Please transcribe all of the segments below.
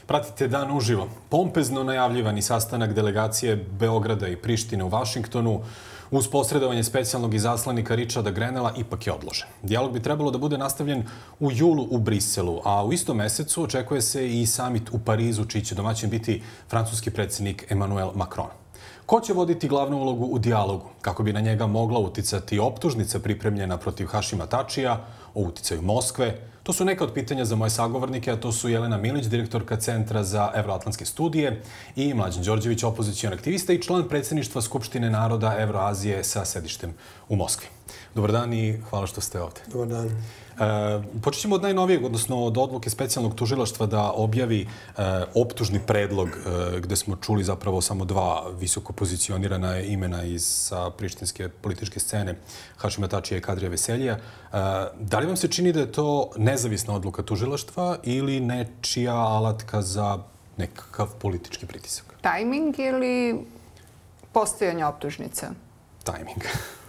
Pratite Dan uživo. Pompezno najavljivani sastanak delegacije Beograda i Prištine u Vašingtonu uz posredovanje specijalnog izaslanika Richarda Grenella ipak je odložen. Dijalog bi trebalo da bude nastavljen u julu u Briselu, a u istom mesecu očekuje se i samit u Parizu, čiji će domaćin biti francuski predsjednik Emmanuel Macron. Ko će voditi glavnu ulogu u dijalogu? Kako bi na njega mogla uticati optužnica pripremljena protiv Hašima Tačija o uticaju Moskve? To su neka od pitanja za moje sagovornike, a to su Jelena Milić, direktorka Centra za evroatlantske studije, i Mlađan Đorđević, opozicioni aktivista i član predsjedništva Skupštine naroda Evroazije sa sedištem u Moskvi. Dobar dan i hvala što ste ovdje. Dobar dan. Počet ćemo od najnovijeg, odnosno od odluke specijalnog tužilaštva da objavi optužni predlog, gde smo čuli zapravo samo dva visoko pozicionirana imena sa prištinske političke scene, Hašima Tačija i Kadrija Veseljija. Da li vam se čini da je to nezavisna odluka tužilaštva ili nečija alatka za nekakav politički pritisak? Tajming ili postojanje optužnica? Tajming.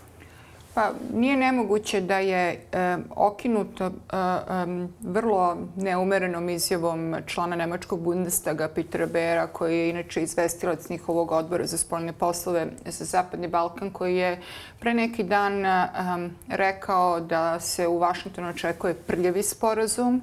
Pa nije nemoguće da je okinuto vrlo neumerenom izjavom člana nemačkog Bundestaga Petera Beera, koji je inače izvestilac njihovog odbora za spoljne poslove za Zapadni Balkan, koji je pre neki dan rekao da se u Vašingtonu očekuje prljavi sporazum.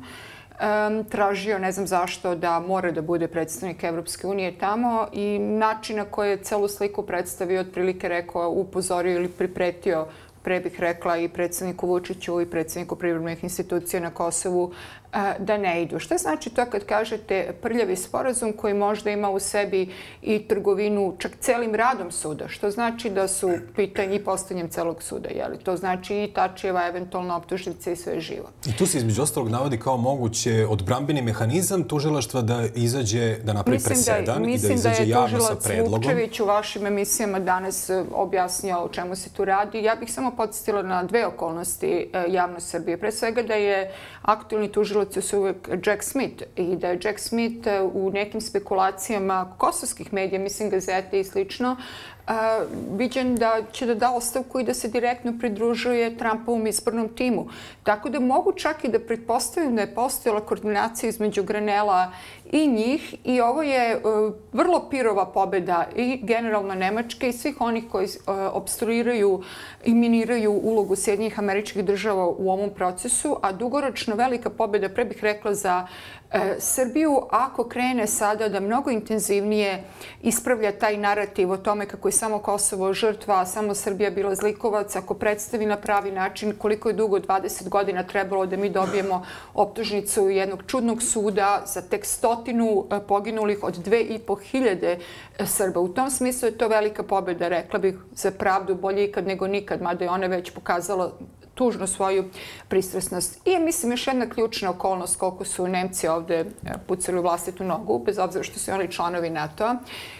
Tražio, ne znam zašto, da mora da bude predstavnik Evropske unije tamo i način na koji je celu sliku predstavio, otprilike rekao, upozorio ili pripretio, pre bih rekla, i predsjedniku Vučiću i predsjedniku privremenih institucija na Kosovu da ne idu. Šta znači to kad kažete prljavi sporazum koji možda ima u sebi i trgovinu čak celim radom suda? Što znači da su pitanje i postavljanjem celog suda? To znači i Tačijeva eventualna optužnica i sve živo. I tu se između ostalog navodi kao moguće odbrambeni mehanizam tužilaštva da izađe, da napravi presedan i da izađe javno sa predlogom. Mislim da je tužilac Vukčević u vašim emisijama danas objasnio o čemu se tu radi. Ja bih samo podsjetila na dve okolnosti javnost Srbije. Pre svega da je aktualni tužilac su uvek Jack Smith i da je Jack Smith u nekim spekulacijama kosovskih medija, mislim Gazete i slično, viđen da će da ostavku i da se direktno pridružuje Trumpovom izbornom timu. Tako da mogu čak i da pretpostavim da je postojala koordinacija između Grenella i njih i ovo je vrlo pirova pobjeda i generalno Nemačke i svih onih koji obstruiraju i miniraju ulogu Sjedinjenih Američkih Država u ovom procesu, a dugoročno velika pobjeda, pre bih rekla, za Srbiju ako krene sada da mnogo intenzivnije ispravlja taj narativ o tome kako je samo Kosovo žrtva, a samo Srbija bila zlikovac, ako predstavi na pravi način koliko je dugo 20 godina trebalo da mi dobijemo optužnicu jednog čudnog suda za tek 100 poginulih od 2500 Srba. U tom smislu je to velika pobjeda, rekla bih, za pravdu, bolje ikad nego nikad, mada je ona već pokazala tužno svoju pristrasnost. I mislim još jedna ključna okolnost koliko su Nemci ovdje pucali u vlastitu nogu, bez obzira što su oni članovi NATO-a.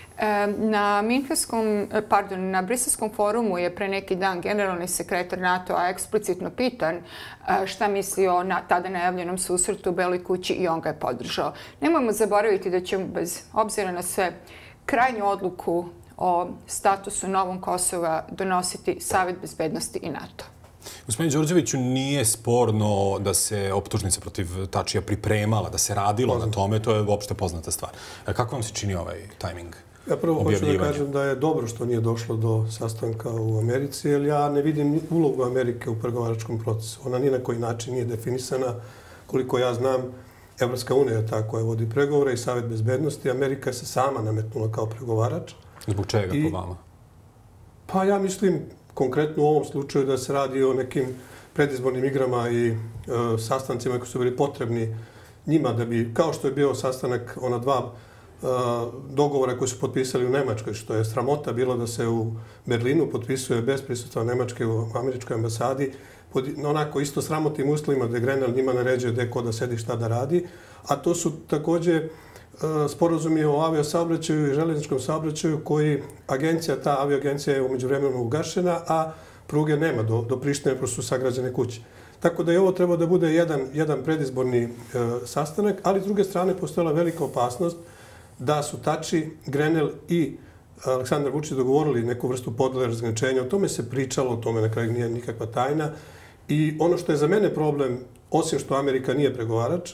Na Briselskom forumu je pre neki dan generalni sekretar NATO-a eksplicitno pitan šta misli o tada najavljenom susretu u Beloj kući i on ga je podržao. Nemojmo zaboraviti da ćemo bez obzira na sve krajnju odluku o statusu Novom Kosova donositi Savet bezbednosti i NATO. Gospodine Đorđeviću, nije sporno da se optužnica protiv Tačija pripremala, da se radilo na tome, to je uopšte poznata stvar. Kako vam se čini ovaj tajming? Ja prvo hoću da kažem da je dobro što nije došlo do sastanka u Americi, jer ja ne vidim ulogu Amerike u pregovaračkom procesu. Ona ni na koji način nije definisana. Koliko ja znam, Evropska unija je ta koja vodi pregovore i Savet bezbednosti. Amerika je se sama nametnula kao pregovarač. Zbog čega po vama? Pa ja mislim konkretno u ovom slučaju da se radi o nekim predizbornim igrama i sastancima koji su bili potrebni njima da bi, kao što je bio sastanak ona dva dogovora koji su potpisali u Nemačkoj, što je sramota bilo da se u Berlinu potpisuje bez prisustva Nemačke u američkoj ambasadi, pod onako isto sramotnim uslovima da Grenell njima naređuje gde ko da sedi šta da radi, a to su također sporazumi o aviosaobraćaju i železničkom saobraćaju koji ta avioagencija je umeđu vremenu ugašena, a pruge nema do Prištine, prosto su sagrađene kuće. Tako da je ovo trebao da bude jedan predizborni sastanak, ali s druge strane postojala velika opasnost da su Tači, Grenell i Aleksandar Vučić dogovorili neku vrstu podele razgraničenja. O tome se pričalo, o tome na kraju nije nikakva tajna. I ono što je za mene problem, osim što Amerika nije pregovarač,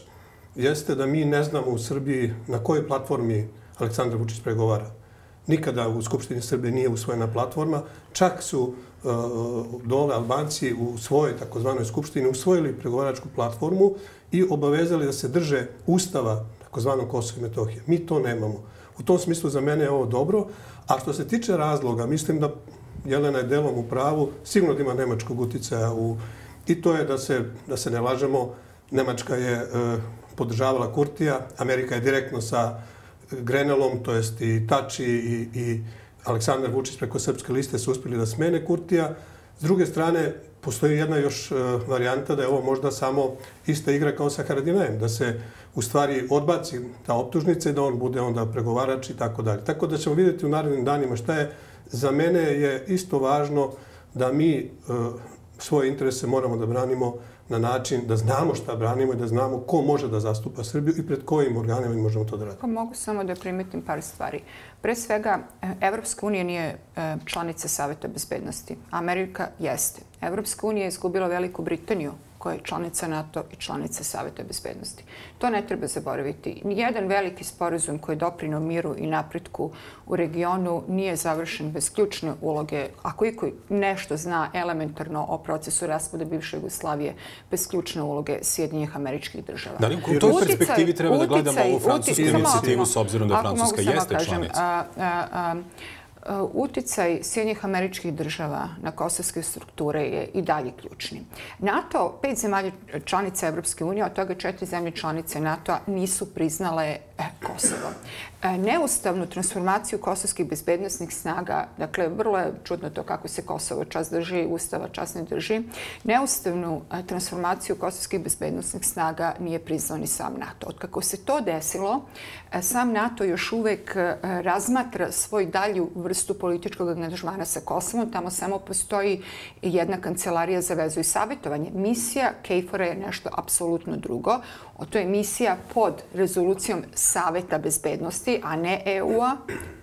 jeste da mi ne znamo u Srbiji na kojoj platformi Aleksandar Vučić pregovara. Nikada u Skupštini Srbije nije usvojena platforma. Čak su dole Albanci u svojoj takozvanoj Skupštini usvojili pregovaračku platformu i obavezali da se drže Ustava takozvanog Kosova i Metohije. Mi to nemamo. U tom smislu za mene je ovo dobro. A što se tiče razloga, mislim da Jelena je delom u pravu, sigurno da ima nemačkog uticaja i to je da se ne lažemo. Nemačka je podržavala Kurtija, Amerika je direktno sa Grenelom, to jest i Tači i Aleksandar Vučić preko Srpske liste su uspjeli da smene Kurtija. S druge strane, postoji jedna još varijanta da je ovo možda samo ista igra kao sa Haradinajem, da se u stvari odbaci ta optužnica i da on bude onda pregovarač i tako dalje. Tako da ćemo vidjeti u narednim danima šta je. Za mene je isto važno da mi svoje interese moramo da branimo na način da znamo šta branimo i da znamo ko može da zastupa Srbiju i pred kojim organima mi možemo to da radimo. Pa mogu samo da primetim par stvari. Pre svega, Evropska unija nije članica Saveta bezbednosti. Amerika jeste. Evropska unija je izgubila Veliku Britaniju, koja je članica NATO i članica Saveta bezbednosti. To ne treba zaboraviti. Nijedan veliki sporazum koji je doprineo miru i napretku u regionu nije završen bez ključne uloge. Ako iko nešto zna elementarno o procesu raspada bivše Jugoslavije, bez ključne uloge Sjedinjenih Američkih Država. Da li u toj perspektivi treba da gledamo ovu francusku inicijativu s obzirom da Francuska jeste članica? Uticaj Sjedinjenih Američkih Država na kosovske strukture je i dalje ključni. NATO, 5 zemalja članica Evropske unije, od toga 4 zemlje članice NATO-a nisu priznale Kosovo. Neustavnu transformaciju kosovskih bezbednostnih snaga, dakle, vrlo je čudno to kako se Kosovo čas drži, Ustava čas ne drži, neustavnu transformaciju kosovskih bezbednostnih snaga nije priznao ni sam NATO. Otkako se to desilo, sam NATO još uvek razmatra svoj dalju vrstu političkog angažmana sa Kosovom. Tamo samo postoji jedna kancelarija za vezu i savjetovanje. Misija KFOR-a je nešto apsolutno drugo. To je misija pod rezolucijom Saveta bezbednosti, a ne EU-a,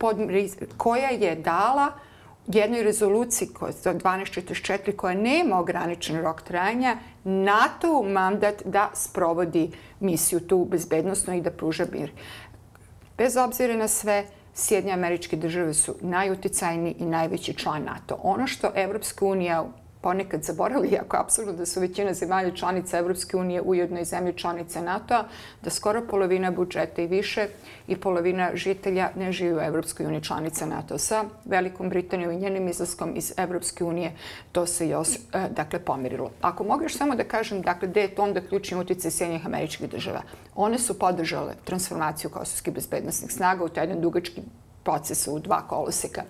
koja je dala jednoj rezoluciji, koja je 1244, koja nema ograničen rok trajanja, NATO mandat da sprovodi misiju tu bezbednostno i da pruža mir. Bez obzira na sve, Sjedinjene Američke Države su najuticajniji i najveći član NATO. Ono što Evropska unija ponekad zaboravili, iako apsolutno da su većina zemalja članica Evropske unije ujedno i zemlje članice NATO-a, da skoro polovina budžeta i više i polovina žitelja ne živi u Evropskoj uniji članica NATO. Sa Velikom Britanijom i njenim izlaskom iz Evropske unije to se još pomirilo. Ako mogu još samo da kažem, gde je to onda ključni uticaj Sjedinjenih Američkih Država? One su podržale transformaciju kosovskih bezbednosnih snaga u taj jedan dugački proces u 2 koloseka.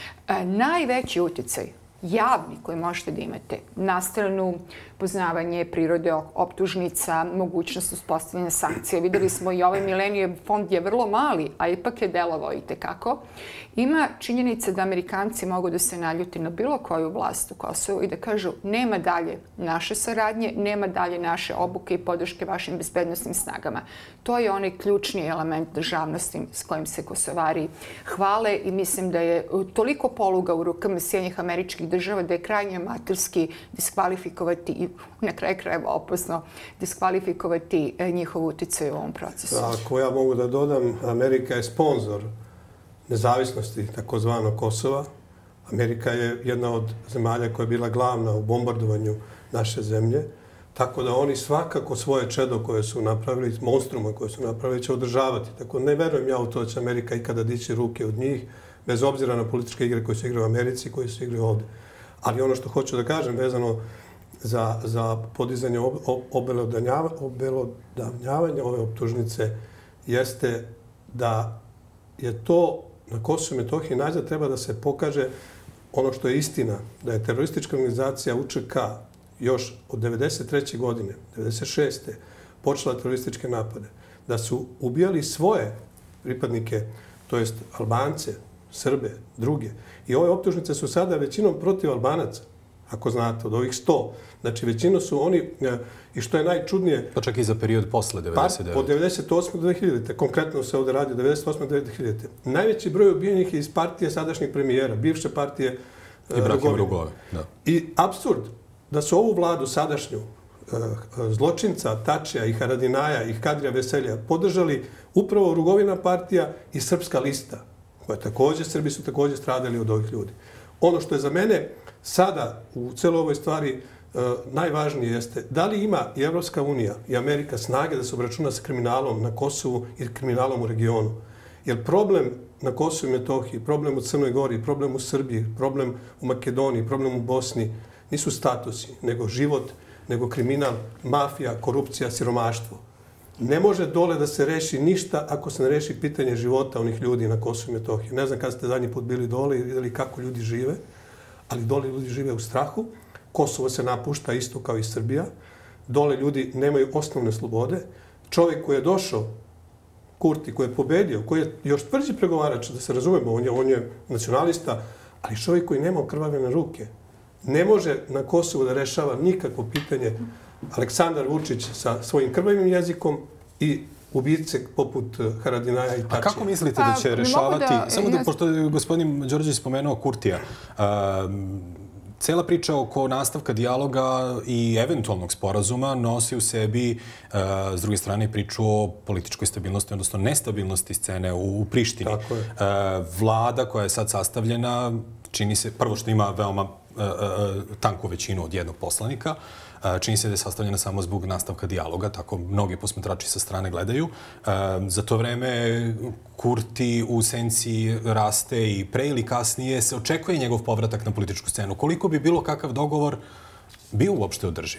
Najveći uticaj javni koji možete da imate, nastavljeno poznavanje prirode optužnica, mogućnost uspostavljanja sankcija. Videli smo i ovaj Millennium fond je vrlo mali, a ipak je delovao i tekako. Ima činjenica da Amerikanci mogu da se naljuti na bilo koju vlast u Kosovu i da kažu nema dalje naše saradnje, nema dalje naše obuke i podrške vašim bezbednostnim snagama. To je onaj ključni element državnosti s kojim se Kosovari hvale i mislim da je toliko poluga u rukama Sjedinjenih Američkih Država da je krajnje amaterski diskvalifikovati i na kraju krajeva opasno diskvalifikovati njihov uticaj u ovom procesu. Ako ja mogu da dodam, Amerika je sponsor nezavisnosti takozvanog Kosova. Amerika je jedna od zemalja koja je bila glavna u bombardovanju naše zemlje. Tako da oni svakako svoje čedo koje su napravili, monstrume koje su napravili, će održavati. Tako ne verujem ja u to da će Amerika ikada dići ruke od njih, bez obzira na političke igre koje se igraju u Americi i koje se igraju ovde. Ali ono što hoću da kažem vezano za podizanje obelodavnjavanja ove optužnice jeste da je to na Kosovu i Metohiji najzad treba da se pokaže ono što je istina, da je teroristička organizacija UČK još od 1993. godine, 1996. počela terorističke napade, da su ubijali svoje pripadnike, to jest Albance, Srbe, druge. I ove optužnice su sada većinom protiv Albanaca, ako znate, od ovih 100. Znači, većino su oni, i što je najčudnije... Pa čak i za period posle 1999. Pa, od 1998. do 2000. Konkretno se ovdje radi, 1998. do 2000. Najveći broj ubijenih je iz partije sadašnjeg premijera, bivše partije Ibrahim Rugove. I apsurd da su ovu vladu sadašnju zločinca Tačija i Haradinaja i Kadrija Veselja podržali upravo Rugovina partija i Srpska lista, koja također, Srbi su također stradali od ovih ljudi. Ono što je za mene sada u celoj ovoj stvari najvažnije jeste da li ima i Evropska unija i Amerika snage da se obračuna sa kriminalom na Kosovu i kriminalom u regionu. Jer problem na Kosovu i Metohiji, problem u Crnoj Gori, problem u Srbiji, problem u Makedoniji, problem u Bosni nisu statusi, nego život, nego kriminal, mafija, korupcija, siromaštvo. Ne može dole da se reši ništa ako se ne reši pitanje života onih ljudi na Kosovu i Metohiji. Ne znam kada ste zadnji put bili dole i vidjeli kako ljudi žive, ali dole ljudi žive u strahu. Kosovo se napušta isto kao i Srbija. Dole ljudi nemaju osnovne slobode. Čovjek koji je došao, Kurti, koji je pobedio, koji je još tvrđi pregovarač, da se razumemo, on je nacionalista, ali čovjek koji nema okrvavljene ruke. Ne može na Kosovu da rešava nikakvo pitanje Aleksandar Vučić sa svojim krvavim jezikom i ubice poput Haradinaja i Tačija. A kako mislite da će rešavati, samo da, pošto je gospodin Đorđević spomenuo Kurtija, cela priča oko nastavka dijaloga i eventualnog sporazuma nosi u sebi, s druge strane, priču o političkoj stabilnosti, odnosno nestabilnosti scene u Prištini. Tako je. Vlada koja je sad sastavljena, čini se, prvo što ima veoma tanku većinu od jednog poslanika, čini se da je sastavljena samo zbog nastavka dijaloga, tako mnogi posmatrači sa strane gledaju. Za to vreme Kurti u senci raste i pre ili kasnije se očekuje njegov povratak na političku scenu. Koliko bi bilo kakav dogovor bio uopšte održiv?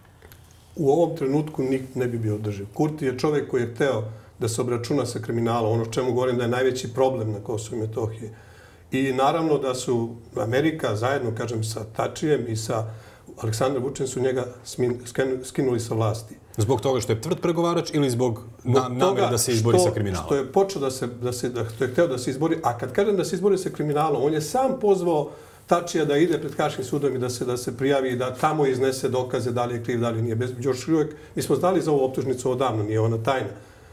U ovom trenutku ne bi bio održiv. Kurti je čovjek koji je hteo da se obračuna sa kriminalom, ono čemu govorim da je najveći problem na Kosovu i Metohiji. I naravno da su Amerika zajedno, kažem, sa Tačijem i sa Aleksandrom Vučićem su njega skinuli sa vlasti. Zbog toga što je tvrd pregovarač ili zbog namere da se izbori sa kriminalom? Što je počeo što je hteo da se izbori, a kad kažem da se izbori sa kriminalom, on je sam pozvao Tačija da ide pred Haškim sudom i da se prijavi i da tamo iznese dokaze da li je kriv, da li nije. Još uvijek, mi smo znali za ovu optužnicu odavno, nije ona tajna.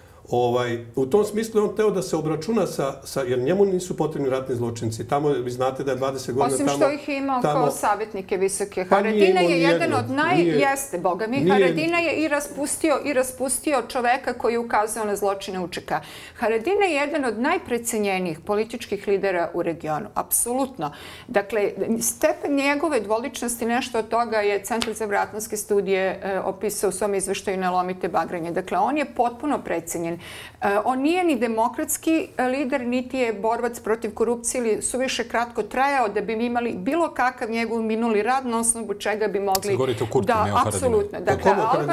U tom smislu je on teo da se obračuna jer njemu nisu potrebni ratni zločinci. Tamo, vi znate da je 20 godina Osim tamo... što ih je imao kao savjetnike visoke. Haradina je jedan od jeste, boga mi, Haradina je i raspustio čoveka koji je ukazao na zločine UČK. Haradina je jedan od najprecenjenijih političkih lidera u regionu. Apsolutno. Dakle, stepen njegove dvoličnosti, nešto od toga je Centar za vratnostke studije opisao u svom izveštaju Ne lomite bagranje. Dakle, on je potpuno precenjen. On nije ni demokratski lider, niti je borbac protiv korupcije ili suviše kratko trajao da bi mi imali bilo kakav njegov minuli rad na osnovu čega bi mogli... Sad govorite o Kurtiju, ne o Haradinu. Apsolutno. Dakle,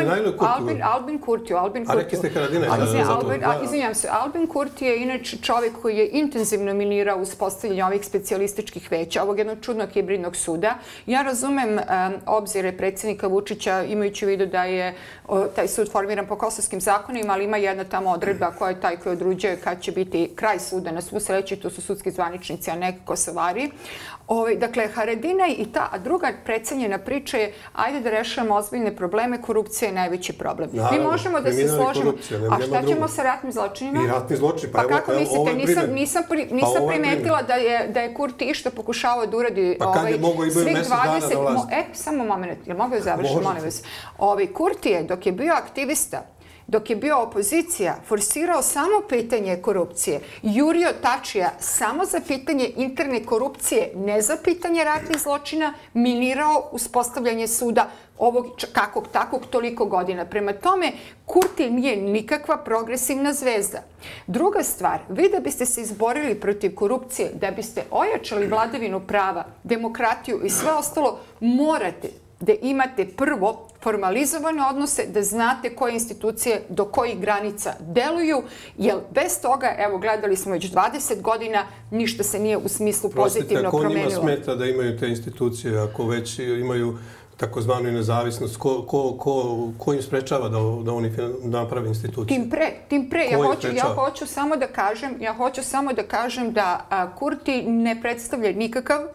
Albin Kurtiju. A rekli ste Haradina. Izvinjam se. Albin Kurti je inače čovjek koji je intenzivno minirao uspostavljanje ovih specijalističkih veća, ovog jednog čudnog hibridnog suda. Ja razumem obzire predsjednika Vučića, imajući u vidu da je taj sud formiran po kosovskim zakonima, ali ima jedna tamo odredba koja je taj koji određuje kad će biti kraj suda. Na svu sreću, to su sudski zvaničnici, a ne Kosovari. Dakle, Haradina i ta druga precenjena priča je ajde da rešavamo ozbiljne probleme, korupcija je najveći problem. Mi možemo da se složimo. A šta ćemo sa ratnim zločinima? I ratni zločin. Pa kako mislite? Nisam primetila da je Kurti išta pokušavao da uradi pa kad je mogao i bio mjesec dana na vlast? Samo moment, jel mogu da završim, molim vas. Kurti je, dok je bio aktivista, dok je bio opozicija, forsirao samo pitanje korupcije. Jurio Tačija samo za pitanje interne korupcije, ne za pitanje ratnih zločina, minirao uspostavljanje suda ovog kakvog takvog toliko godina. Prema tome, Kurti nije nikakva progresivna zvezda. Druga stvar, vi da biste se izborili protiv korupcije, da biste ojačali vladavinu prava, demokratiju i sve ostalo, morate da imate prvo formalizovane odnose, da znate koje institucije do kojih granica deluju, jer bez toga, evo, gledali smo već 20 godina, ništa se nije u smislu pozitivno promenilo. Prostite, ako njima smeta da imaju te institucije, ako već imaju takozvanu nezavisnost, ko im sprečava da oni naprave institucije? Tim pre. Ja hoću samo da kažem da Kurti ne predstavlja nikakav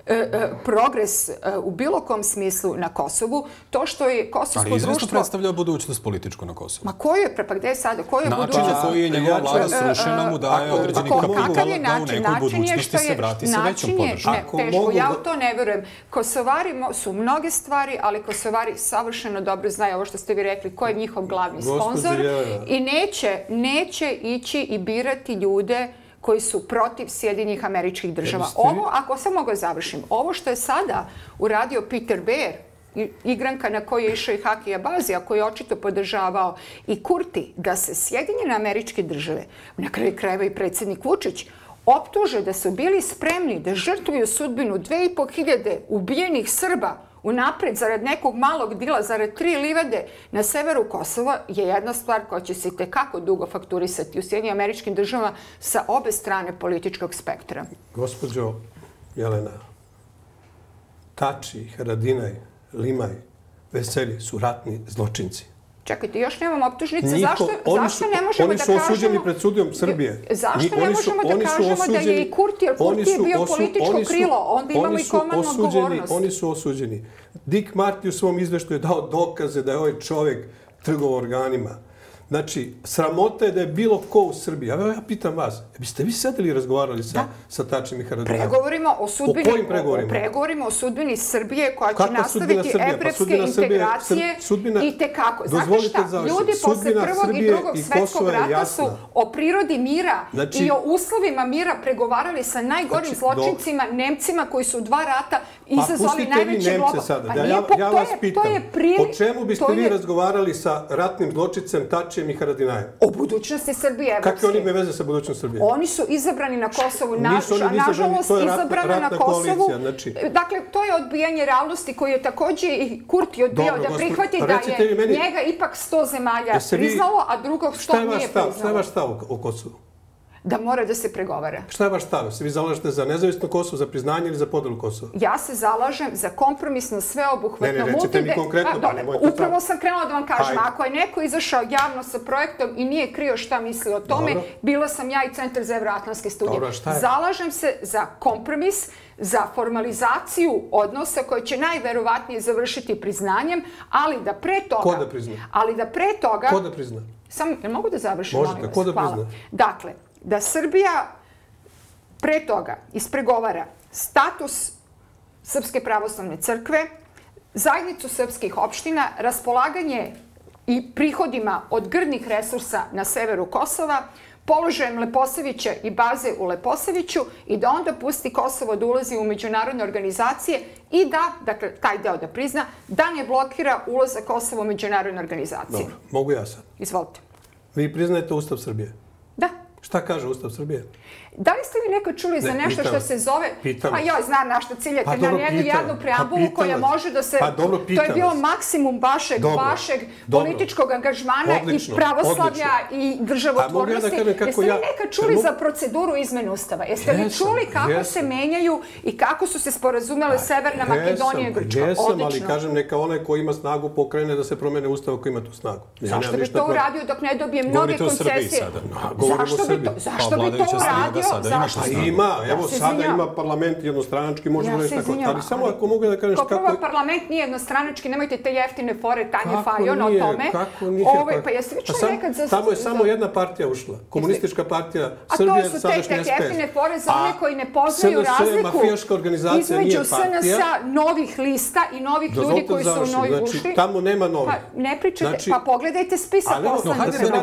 progres u bilo kom smislu na Kosovu, to što je kosovsko društvo... Ali izvesno predstavlja budućnost političku na Kosovu. Ma ko je, pa gde je sada? Ko je budućnost? Način na koji je njegova vlada srušena mu daje određeni kapital da u nekoj budućnosti se vrati sa većom podrškom. Teško, ja u to ne verujem. Kosovari su mnoge stvari, ali Kosovari savršeno dobro znaju ovo što ste vi rekli, ko je njihov glavni sponsor i neće ići i birati ljude koji su protiv Sjedinjenih Američkih Država. Ovo, ako sam mogu završim, ovo što je sada uradio Peter Bear, igranka na koju je išao i Haki Abazija, koji je očito podržavao i Kurti, da se Sjedinjene Američke Države, na kraju krajeva i predsjednik Vučić, optuže da su bili spremni da žrtvuju sudbinu 2500 ubijenih Srba unapred zarad nekog malog dila, zarad 3 livade na severu Kosova, je jedna stvar koja će se itekako dugo fakturisati u Sjedinjenim Američkim Državama sa obe strane političkog spektra. Gospođo Jelena, Tači, Haradinaj, Limaj, Veseli su ratni zločinci. Čekajte, još nemamo optužnice. Zašto ne možemo da kažemo... Oni su osuđeni pred sudijom Srbije. Zašto ne možemo da kažemo da je i Kurti, jer Kurti je bio političko krilo, onda imamo i komandnu odgovornost. Oni su osuđeni. Dick Marty u svom izveštaju je dao dokaze da je ovaj čovjek trgovao organima. Znači, sramota je da je bilo ko u Srbiji. Evo ja pitam vas, biste vi sedeli i razgovarali sa Tačim i Haradinajom? Pregovorimo o sudbini Srbije koja će nastaviti evropske integracije i tekako. Znate šta, ljudi posle Prvog i Drugog svjetskog rata su o prirodi mira i o uslovima mira pregovarali sa najgorim zločincima, Nemcima koji su u 2 rata izazvali najveće globo. Ja vas pitam, o čemu biste vi razgovarali sa ratnim zločincem Tačijem i Haradinajem? O budućnosti Srbije evropske. Kakve oni imaju veze sa budućnosti Srbije? Oni su izabrani na Kosovu, nažalost izabrana na Kosovu. Dakle, to je odbijanje realnosti koji je također i Kurti odbijao da prihvati da je njega ipak 100 zemalja priznalo, a drugo 100 nije priznalo. Šta je vaš stav o Kosovu? Da mora da se pregovara. Šta je vaš stav? Se vi zalažete za nezavisno Kosovo, za priznanje ili za podelu Kosova? Ja se zalažem za kompromisno, sveobuhvatno... Ne, recite mi konkretno. Upravo sam krenula da vam kažem. Ako je neko izašao javno sa projektom i nije krio šta misli o tome, bila sam ja i Centar za evroatlantske studije. Zalažem se za kompromis, za formalizaciju odnosa koje će najverovatnije završiti priznanjem, ali da pre toga... Ko da prizna? Ali da pre toga... Ko da prizna? Jel mogu da završim? Možete, ko da prizna? Dakle, da Srbija pre toga ispregovara status Srpske pravoslavne crkve, zajednicu srpskih opština, raspolaganje i prihodima od grdnih resursa na severu Kosova, položajem Leposavića i baze u Leposaviću i da onda pusti Kosovo da ulazi u međunarodne organizacije i da, dakle, taj deo da prizna, da ne blokira ulazak Kosova u međunarodne organizacije. Dobro, mogu ja sad. Izvolite. Vi priznajete Ustav Srbije? Da. Šta kaže Ustav Srbije? Da li ste vi nekad čuli za nešto što se zove... Pa joj, znam na što ciljate, na jednu jadnu preambulu koja može da se... To je bio maksimum vašeg političkog angažmana i pravoslavlja i državotvornosti. Jeste li nekad čuli za proceduru izmene Ustava? Jeste li čuli kako se menjaju i kako su se sporazumele Severna Makedonija i Grčka? Jesam, ali kažem neka onaj ko ima snagu pokrene da se promene Ustav koji ima tu snagu. Zašto bi to uradio dok ne dobije mnoge koncesije? Zašto bi to uradio? Ima, evo sada ima parlament jednostranački, možemo reći tako. Ali samo ako mogu da kažem kako... Prvo, parlament nije jednostranački, nemojte te jeftine fore Tanje Fajon o tome. Kako nije? Pa jeste vi čuli nekad za... Tamo je samo jedna partija ušla, komunistička partija Srbije, sadašnje SPS. A to su te jeftine fore za one koji ne poznaju razliku između SNS-a, novih lista i novih ljudi koji su u novih ušli. Znači, tamo nema novih. Pa ne pričate, pa pogledajte spisak poslanika.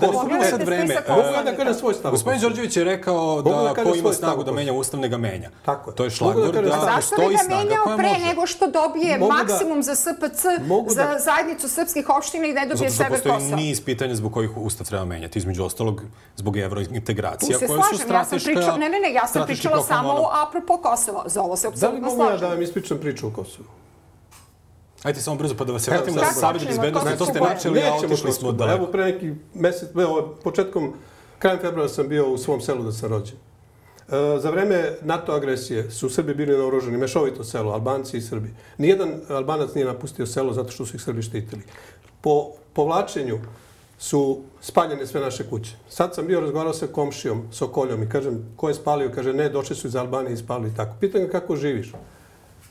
Mogu da kažem svoj stav. Gospodin Đorđević je rekao da ko ima snagu da menja Ustav, ne ga menja. Tako je. To je šlagvor da postoji snaga koja može. Zašto bi ga menjao pre nego što dobije maksimum za SPC, za zajednicu srpskih opština i ne dobije sever Kosova? Zato što postoji niz pitanja zbog kojih Ustav treba menjati. Između ostalog, zbog evrointegracija koje su strateška... Ne, ja sam pričala samo apropo Kosova. Za ovo se apsolutno slažem. Da li mogu ja da vam ispričam priču o Kosovu? Ajde samo brzo pa da vas vratimo na Savet bezbednosti. To ste načeli, a otišli smo daleko. Evo pre neki mesec, krajem februara sam bio u svom selu da sam rođen. Za vreme NATO agresije su Srbi bili naoružani, mešovito selo, Albanci i Srbi. Nijedan Albanac nije napustio selo zato što su ih Srbi štitili. Po povlačenju su spaljene sve naše kuće. Sad sam bio razgovarao sa komšijom, Sokoljom i kažem, ko je spalio? Kaže, ne, došli su iz Albanije i spalili tako. Pitam ga kako živiš.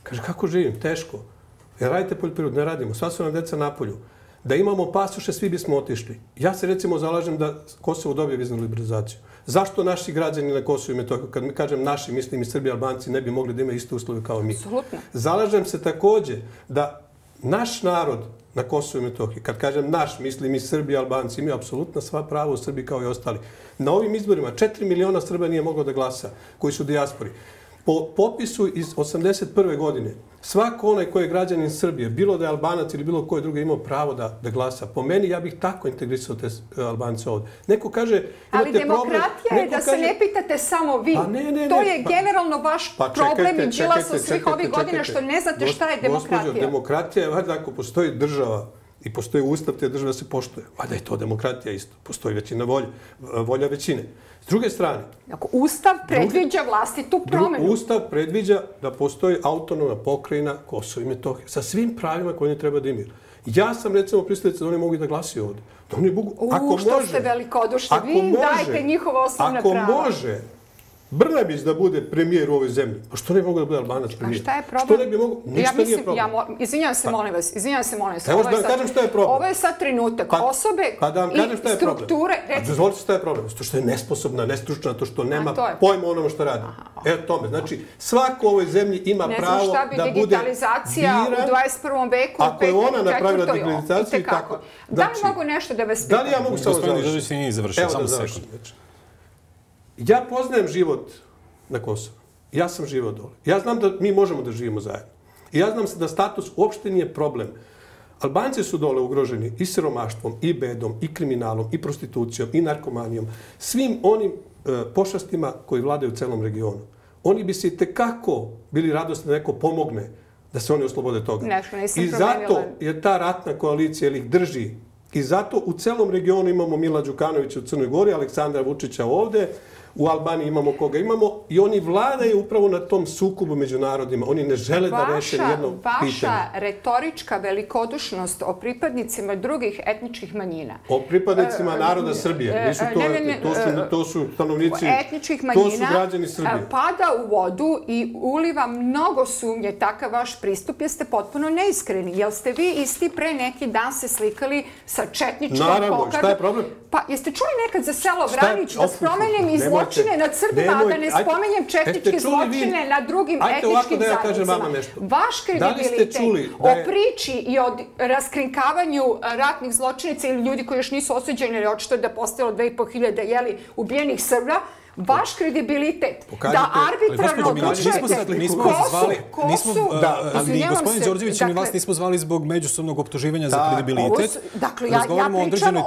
Kaže, kako živim? Teško. Jer radite poljoprivredu? Ne radimo. Sva su nam deca na polju. Da imamo pasoše, svi bismo otišli. Ja se recimo zalažem da Kosovo dobije viznu liberalizaciju. Zašto naši građani na Kosovu i Metohiji, kad mi kažem naši, mislim i Srbi i Albanci, ne bi mogli da imaju iste uslove kao mi? Apsolutno. Zalažem se takođe da naš narod na Kosovu i Metohiji, kad kažem naš, mislim i Srbi i Albanci, imaju apsolutno sva prava u Srbiji kao i ostali. Na ovim izborima 4 miliona Srba nije moglo da glasa, koji su u dijaspori. Po popisu iz 81. godine, svako onaj koji je građanin Srbije, bilo da je Albanac ili bilo koji drugi, imao pravo da glasa. Po meni, ja bih tako integrisao te Albance ovde. Neko kaže... Ali demokratija je da se ne pitate samo vi. To je generalno vaš problem i Đilasa svih ovih godina što ne znate šta je demokratija. Gospođo, demokratija je, valjda ako postoji država i postoji ustav, te država se poštuje. Valjda je to demokratija isto. Postoji većina volja većine. S druge strane... Ustav predviđa vlastitu promenu. Ustav predviđa da postoji autonomna pokrajina Kosovo i Metohija sa svim pravima koje oni treba da imaju. Ja sam, recimo, pristalica da oni mogu da glasaju ovde. Da oni mogu... Što ste velikodušni. Vi im dajete njihova osnovna prava. Ako može Brnabić da bude premijer u ovoj zemlji, pa što ne mogu da bude Albanac premijer? A šta je problem? Što ne bi mogu? Ništa nije problem. Izvinjavam se, molim vas. Evo da vam kažem šta je problem. Ovo je sad trenutak osobe i strukture. Dozvolite šta je problem. To što je nesposobna, nestručna, to što nema pojma onome što radi. Evo tome. Znači, svako u ovoj zemlji ima pravo da bude biran. Digitalizacija u 21. veku. Ako je ona napravila digitalizaciju i tako. Da li mogu nešto da vas pitam? Da li ja mogu samo završiti? Ja poznajem život na Kosovu. Ja sam živeo dole. Ja znam da mi možemo da živimo zajedno. I ja znam da status uopšte nije problem. Albanci su dole ugroženi i siromaštvom, i bedom, i kriminalom, i prostitucijom, i narkomanijom. Svim onim pošastima koji vladaju u celom regionu. Oni bi se i tekako bili radosni da neko pomogne da se oni oslobode toga. I zato je ta ratna koalicija ili ih drži. I zato u celom regionu imamo Mila Đukanovića u Crnoj Gori, Aleksandra Vučića ovde, u Albaniji imamo koga imamo i oni vladaju upravo na tom sukobu među narodima. Oni ne žele da reše nijedno pitanje. Vaša retorička velikodušnost o pripadnicima drugih etničkih manjina. O pripadnicima naroda Srbije. Nisu to su stanovnici, to su građani Srbije. Pada u vodu i uliva mnogo sumnje. Takav vaš pristup jeste potpuno neiskreni. Jel ste vi isti pre neki dan se slikali sa četničkom pokadom? Naravno, šta je problem? Pa jeste čuli nekad za selo Vranić da spomenem i zločine nad Srbima, a da ne spomenjem četničke zločine nad drugim etničkim zajednicama? Vaš kredibilitet o priči i o raskrinkavanju ratnih zločinica ili ljudi koji još nisu osuđeni, jer očito je da postojalo 2500 ubijenih Srba, vaš kredibilitet da arbitrarno odlučujete ko su... Ali gospodin Đorđević, mi vas nismo zvali zbog međusobnog optuživanja za kredibilitet. Dakle, ja pričam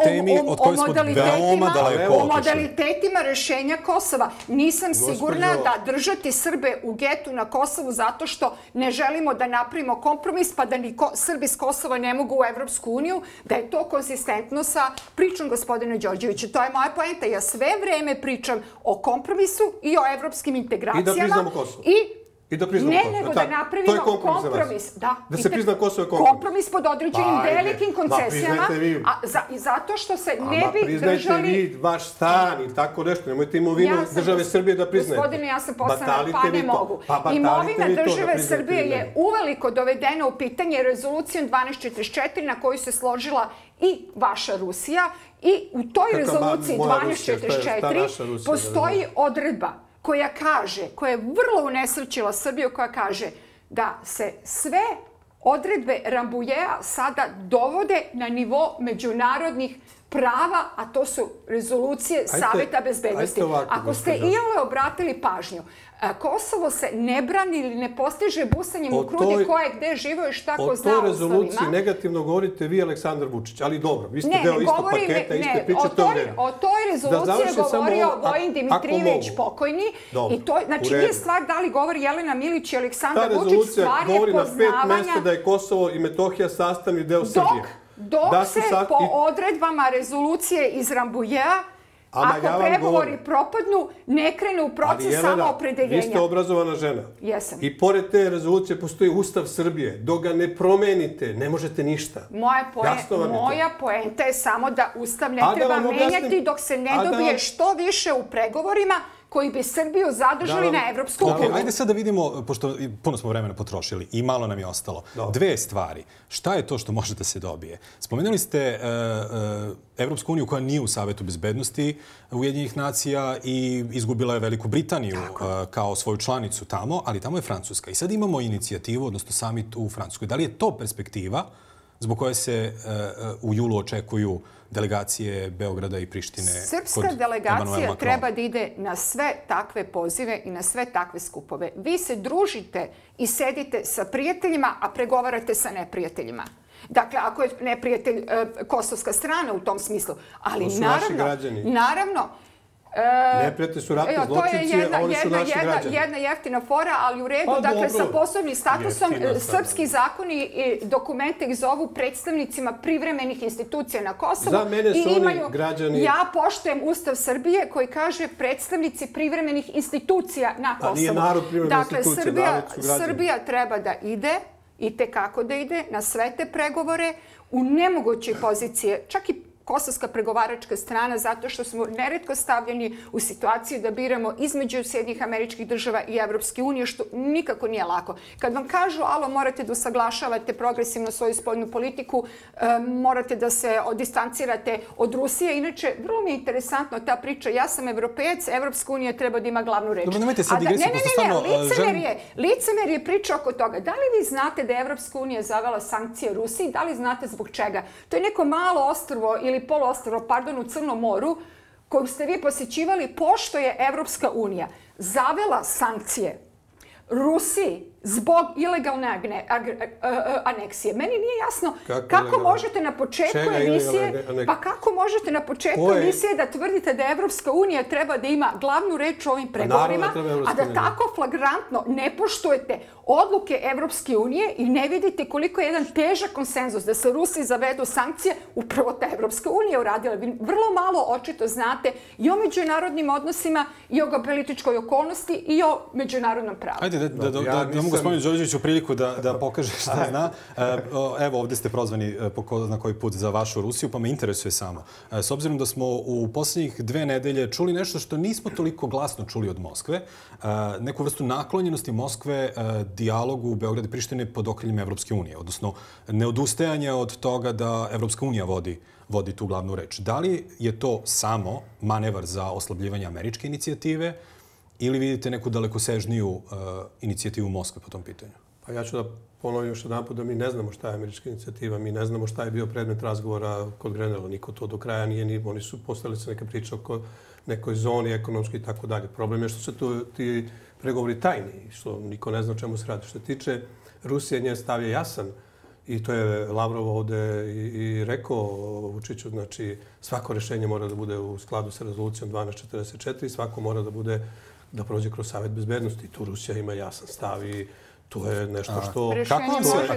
o modalitetima rešenja Kosova. Nisam sigurna da držati Srbe u getu na Kosovu zato što ne želimo da napravimo kompromis pa da ni Srbi s Kosova ne mogu u Evropsku uniju, da je to konsistentno sa pričom gospodina Đorđevića. To je moja poenta. Ja sve vreme pričam o kompromisu i o evropskim integracijama. I da priznamo Kosovo. I da priznamo Kosovo. Ne, nego da napravimo kompromis. Da se prizna Kosovo je kompromis. Kompromis pod određenim velikim koncesijama. Zato što se ne bi držali... Priznajte vi vaš stan i tako nešto. Nemojte imovinu države Srbije da priznajete. Gospodine, ja sam poslana, pa ne mogu. Imovina države Srbije je uveliko dovedena u pitanje rezolucijom 1244 na koju se složila i vaša Rusija. I u toj rezoluciji 1244 postoji odredba koja je vrlo unesrećila Srbiju, koja kaže da se sve odredbe Rambujea sada dovode na nivo međunarodnih prava, a to su rezolucije Saveta bezbednosti. Ako ste iole obratili pažnju, Kosovo se ne brani ili ne postiže busanjem u grudi ko je gde živo i šta ko zna u uslovima. O toj rezoluciji negativno govorite vi, Aleksandar Vučić, ali dobro, vi ste deo istog paketa, iste priče to vreme. O toj rezoluciji je govorio Vojin Dimitrijević pokojni. Znači nije stvar da li govori Jelena Milić i Aleksandar Vučić, stvar je poznavanja... Ta rezolucija govori na 5 mesta da je Kosovo i Metohija sastavni deo Srbije. Dok se po odredbama rezolucije iz Rambujea, ako pregovori propadnu, ne krene u proces samoopredeljenja. Vi ste obrazovana žena. Jesam. I pored te rezolucije postoji Ustav Srbije. Dok ga ne promenite, ne možete ništa. Moja poenta je samo da Ustav ne treba menjati dok se ne dobije što više u pregovorima koji bi Srbiju zadržali na evropskom putu. Ajde sad da vidimo, pošto puno smo vremena potrošili i malo nam je ostalo. Dve stvari. Šta je to što može da se dobije? Spomenuli ste Evropsku uniju koja nije u Savetu bezbednosti Ujedinjenih nacija i izgubila je Veliku Britaniju kao svoju članicu tamo, ali tamo je Francuska. I sad imamo inicijativu, odnosno summit u Francuskoj. Da li je to perspektiva zbog koje se u julu očekuju delegacije Beograda i Prištine? Srpska delegacija treba da ide na sve takve pozive i na sve takve skupove. Vi se družite i sedite sa prijateljima, a pregovarate sa neprijateljima. Dakle, ako je neprijatelj kosovska strana u tom smislu. Ali naravno, neprijatelji su ratni zločinci, a oni su naši građani. Jedna jeftina fora, ali u redu. Dakle, sa posebnim statusom srpski zakoni i dokumente ih zovu predstavnicima privremenih institucija na Kosovu. Za mene su oni građani... Ja poštujem Ustav Srbije koji kaže predstavnici privremenih institucija na Kosovu. A nije narod privremena institucija, narod su građani. Srbija treba da ide, i tekako da ide, na sve te pregovore u nemoguće pozicije, čak i kosovska pregovaračka strana, zato što smo neretko stavljeni u situaciju da biramo između Sjedinjenih Američkih Država i Evropske unije, što nikako nije lako. Kad vam kažu, alo, morate da usaglašavate progresivno svoju spoljnu politiku, morate da se distancirate od Rusije. Inače, vrlo mi je interesantno ta priča. Ja sam Evropejac, Evropska unija treba da ima glavnu reč. Dobro, nemojte sad digresiju, pošto stvarno... Licemer je priča oko toga. Da li vi znate da je Evropska unija zavela sankcije Rusiji? Da li znate zbog čega? To je neko malo ostrvo ili poluostrvo, u Crnom moru, koju ste vi posjećivali, pošto je Evropska unija zavela sankcije Rusiji zbog ilegalne aneksije. Meni nije jasno kako možete na početku emisije, da tvrdite da Evropska unija treba da ima glavnu reč u ovim pregovorima, a da tako flagrantno ne poštujete odluke Evropske unije i ne vidite koliko je jedan težak konsenzus da se Rusiji zavedu sankcije, upravo ta Evropska unija uradila. Vi vrlo malo očito znate i o međunarodnim odnosima, i o geopolitičkoj okolnosti, i o međunarodnom pravu. Ajde da mogu spomenuti Đorđeviću priliku da pokaže šta zna. Evo, ovdje ste prozvani na koji put za vašu Rusiju, pa me interesuje samo. S obzirom da smo u posljednjih 2 nedelje čuli nešto što nismo toliko glasno čuli od Moskve, neku vrstu naklonjenosti Moskve dijalogu Beograda i Prištine pod okriljem Evropske unije, odnosno neodustajanje od toga da Evropska unija vodi tu glavnu reč. Da li je to samo manevar za oslabljivanje američke inicijative ili vidite neku dalekosežniju inicijativu Moskve po tom pitanju? Pa ja ću da ponovim još jedan put da mi ne znamo šta je američka inicijativa, mi ne znamo šta je bio predmet razgovora kod Grenela, niko to do kraja nije, oni su postavili se neka priča oko nekoj zoni ekonomski i tako dalje. Problem je što su ti pregovori tajni, što niko ne zna o čemu se radi. Što tiče Rusije, njen stav je jasan i to je Lavrov ovde i rekao Vučiću, znači svako rešenje mora da bude u skladu sa rezolucijom 1244 i svako mora da prođe kroz Savet bezbednosti. Tu Rusija ima jasan stav i to je nešto što... Kako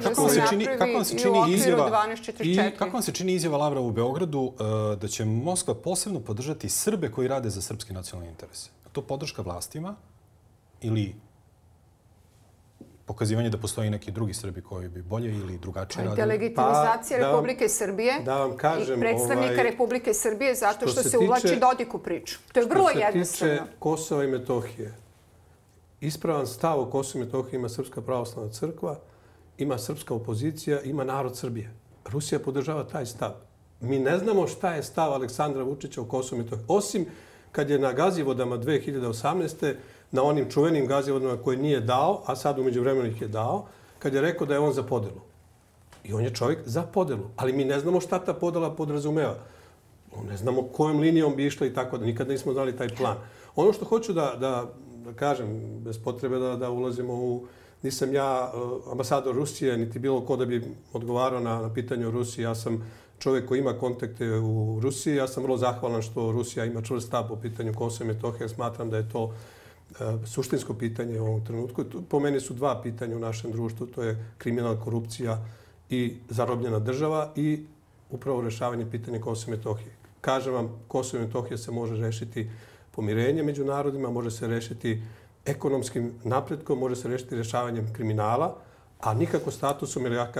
vam se čini izjava Lavrova u Beogradu da će Moskva posebno podržati Srbe koji rade za srpske nacionalne interese? To podrška vlastima ili pokazivanje da postoji neki drugi Srbi koji bi bolje ili drugačije radili? Delegitimizacija Republike Srbije i predstavnika Republike Srbije zato što se uvlači Dodik u priču. To je vrlo jednostavno. Što se tiče Kosova i Metohije, ispravan stav o Kosovu i Metohiji ima Srpska pravoslavna crkva, ima srpska opozicija, ima narod Srbije. Rusija podržava taj stav. Mi ne znamo šta je stav Aleksandra Vučića o Kosovu i Metohiji. Osim kad je na Gazivodama 2018. na onim čuvenim Gazivodama koje nije dao, a sad umeđu vremenu ih je dao, kad je rekao da je on za podelu. I on je čovjek za podelu. Ali mi ne znamo šta ta podela podrazumeva. Ne znamo kojom linijom bi išla i tako da. Nikad nismo znali taj plan. Ono što hoću da kažem, bez potrebe da ulazimo u... Nisam ja ambasador Rusije, niti bilo ko da bi odgovarao na pitanje o Rusiji. Ja sam čovjek koji ima kontakte u Rusiji. Ja sam vrlo zahvalan što Rusija ima čvrst stav po pitanju Kosova i Metohije. Smatram da je to suštinsko pitanje u ovom trenutku. Po meni su 2 pitanja u našem društvu. To je kriminal, korupcija i zarobljena država i upravo rešavanje pitanja Kosova i Metohije. Kažem vam, Kosovo i Metohija se može rešiti pomirenje među narodima, može se rešiti ekonomskim napretkom, može se rešiti rešavanjem kriminala, a nikako statusom, jer ja kažem,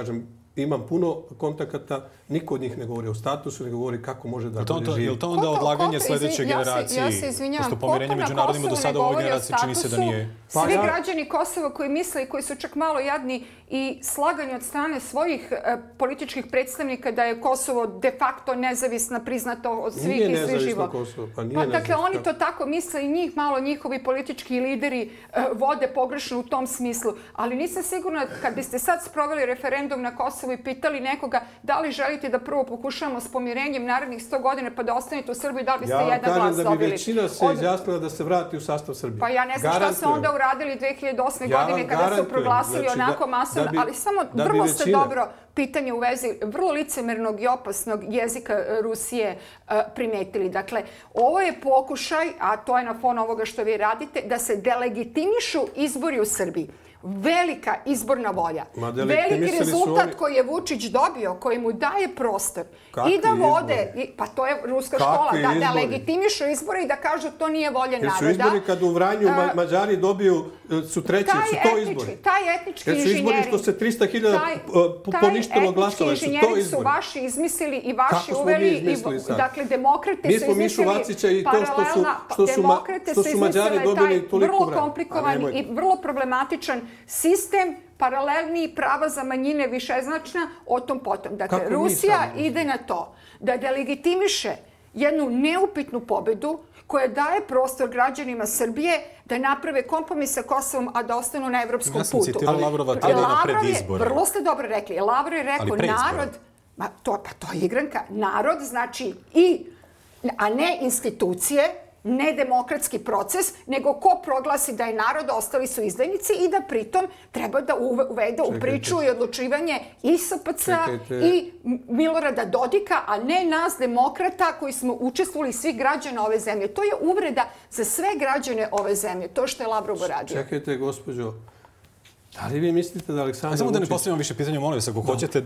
imam puno kontakata, niko od njih ne govori o statusu, ne govori kako može da živi. Je li to onda odlaganje sledećoj generaciji? Ja se izvinjavam, pošto pomirenje među narodima do sada u ovoj generaciji čini se da nije... Svi građani Kosova koji misle i koji su čak malo jadni i slagani od strane svojih političkih predstavnika da je Kosovo de facto nezavisna, priznato od svih i svi živo. Nije nezavisno Kosovo, pa nije nezavisno. Dakle, oni to tako misle i njih malo njihovi politički lideri vode pogrešno u tom smislu. Ali nisam sigurna kad biste sad sproveli referendum na Kosovu i pitali nekoga da li želite da prvo pokušamo s pomirenjem narednih 100 godina pa da ostanete u Srbiji, da li biste jedan glas dobili? Ja vam kažem da bi većina se izjasnila da se vrati u sastav Srbije. Pa ja ne znam šta se onda uradili 2008. godine kada su proglasili onako masovno, ali samo vrlo ste dobro pitanje u vezi vrlo licemernog i opasnog jezika Rusije primetili. Dakle, ovo je pokušaj, a to je na fonu ovoga što vi radite, da se delegitimišu izbori u Srbiji. Velika izborna volja. Veliki rezultat koji je Vučić dobio, koji mu daje prostor. I da vode, pa to je ruska škola, da legitimišu izbore i da kažu to nije volja naroda. Jer su izbori kad u Vranju Mađari dobiju, su treći, su to izbori. Taj etnički inženjeri. Jer su izbori što se 300.000 poništilo glasova, su to izbori. Taj etnički inženjeri su vaši izmislili i vaši uveli. Dakle, demokrate su izmislili paralelna. Demokrate su izmislili taj vrlo komplikovan i vrlo problematičan sistem, paralelni, prava za manjine višeznačna, o tom potom. Dakle, Rusija ide na to da delegitimiše jednu neupitnu pobedu koja daje prostor građanima Srbije da naprave kompromis sa Kosovom, a da ostanu na evropskom putu. Ja sam citirao Lavrova tjedana pred izbore. Vrlo ste dobro rekli. Lavrov je rekao narod, to je igranka, narod znači a ne institucije, ne demokratski proces, nego ko proglasi da je narod, ostali su izdajnici i da pritom treba da uvede u priču i odlučivanje i SPC-a i Milorada Dodika, a ne nas demokrata koji smo učestvovali svih građana ove zemlje. To je uvreda za sve građane ove zemlje, to što je Lavrov uradio. Čekajte, gospođo, da li vi mislite da Aleksandar Vučić... Samo da ne postavljamo više pitanja, molim vas, ako hoćete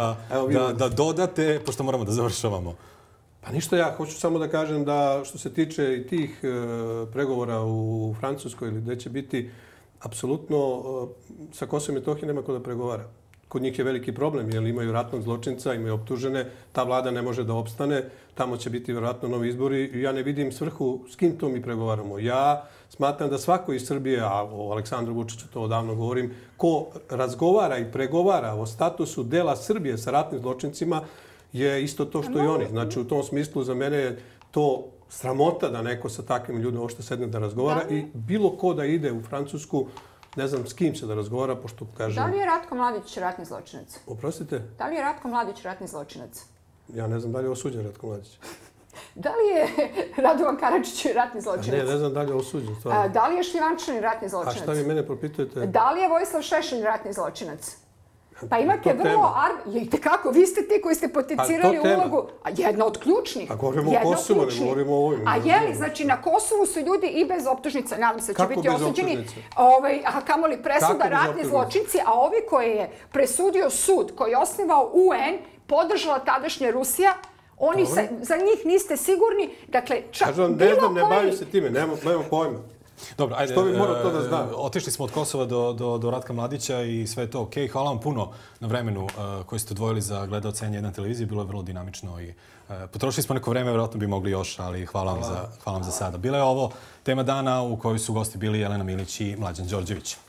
da dodate, pošto moramo da završavamo. Pa ništa, ja hoću samo da kažem da što se tiče i tih pregovora u Francuskoj ili gde će biti, apsolutno sa Kosovom i Metohijom nema ko da pregovara. Kod njih je veliki problem jer imaju ratnog zločinca, imaju optužene, ta vlada ne može da opstane, tamo će biti vjerojatno novi izbori i ja ne vidim svrhu s kim to mi pregovaramo. Ja smatram da svako iz Srbije, a o Aleksandru Vučiću to odavno govorim, ko razgovara i pregovara o statusu dela Srbije sa ratnim zločincima, je isto to što i oni. Znači, u tom smislu za mene je to sramota da neko sa takvim ljudima uopšte sedne da razgovara i bilo ko da ide u Francusku, ne znam s kim će da razgovara, pošto kažem... Da li je Ratko Mladić ratni zločinac? Oprostite? Da li je Ratko Mladić ratni zločinac? Ja ne znam da li je osuđen Ratko Mladić. Da li je Radovan Karadžić ratni zločinac? Ne znam da li je osuđen. Da li je Šljivančanin ratni zločinac? A šta vi mene propitujete? Da li je Vojislav Šešelj ratni zločinac? Pa imate vrlo... Itekako, vi ste ti koji ste potencirali ulogu. Jedna od ključnih. A govorimo o Kosovu, ne govorimo o ovim. A je li, znači na Kosovu su ljudi i bez optužnica, nadam se da će biti osuđeni, a kamoli presuda ratni zločinci, a ovi koje je presudio sud, koji je osnivao UN, podržala tadašnja Rusija, oni za njih niste sigurni, dakle čak bilo koji... Ne znam, ne bavim se time, nemam pojma. Dobro, ajde, što bi morao to da znam? Otišli smo od Kosova do Ratka Mladića i sve je to okej. Hvala vam puno na vremenu koje ste odvojili za gledaoce N1 televizije. Bilo je vrlo dinamično i potrošili smo neko vreme, vjerojatno bi mogli još, ali hvala vam za sada. Bila je ovo tema dana u kojoj su gosti bili Jelena Milić i Mlađan Đorđević.